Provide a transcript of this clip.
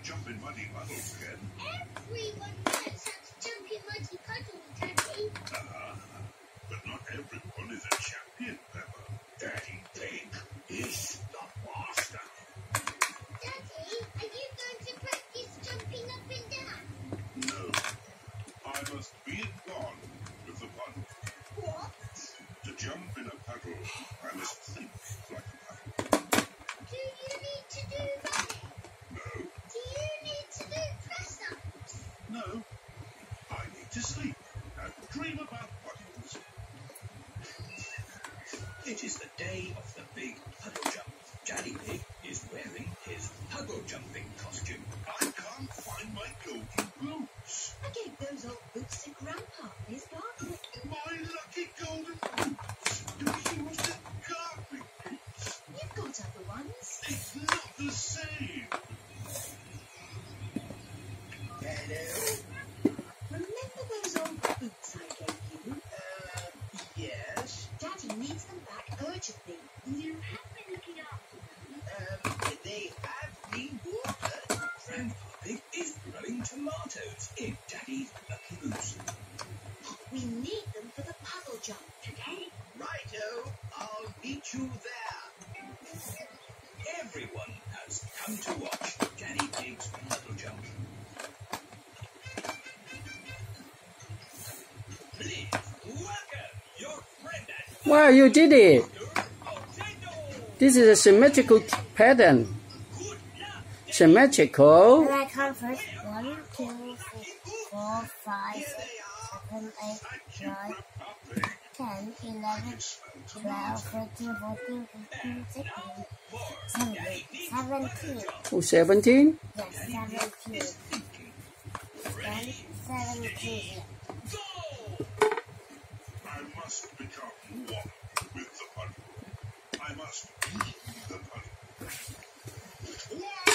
jump in muddy puddles, Ken. Everyone knows how to jump in muddy puddles, Daddy. But not everyone is a champion, Peppa. Daddy Pig is the master. Daddy, are you going to practice jumping up and down? No. I must be at one with the puddle. What? To jump in a puddle, I must think like a puddle. Do you need to do running? No. Do you need to do press-ups? No. I need to sleep and dream about puddles. It is the day of the big puddle jump. Daddy Pig is wearing his puddle jumping costume. I can't find my golden boots. I gave those old boots to Grandpa in his garden. My lucky golden boots. Yours are gardening boots. You've got other ones. It's not the same. Hello? Remember those old boots I gave you? Yes. Daddy needs them back urgently. You have been looking after them. They have been watered. Grandpa Pig is growing tomatoes in Daddy's lucky boots. We need them for the puddle jump today. Righto, I'll meet you there. Everyone has come to watch Daddy Pig's puddle jump. Please welcome your friend and Wow, you did it! This is a symmetrical pattern. Symmetrical. I count first. 1, 2, 3, 4, 5, 6, 7, 8, 9, 10, 11, 12, 13, 14, 15, 16, 17. Oh, 17? Yes, 17. Then 17. I must become one with the puddle. I must be the puddle.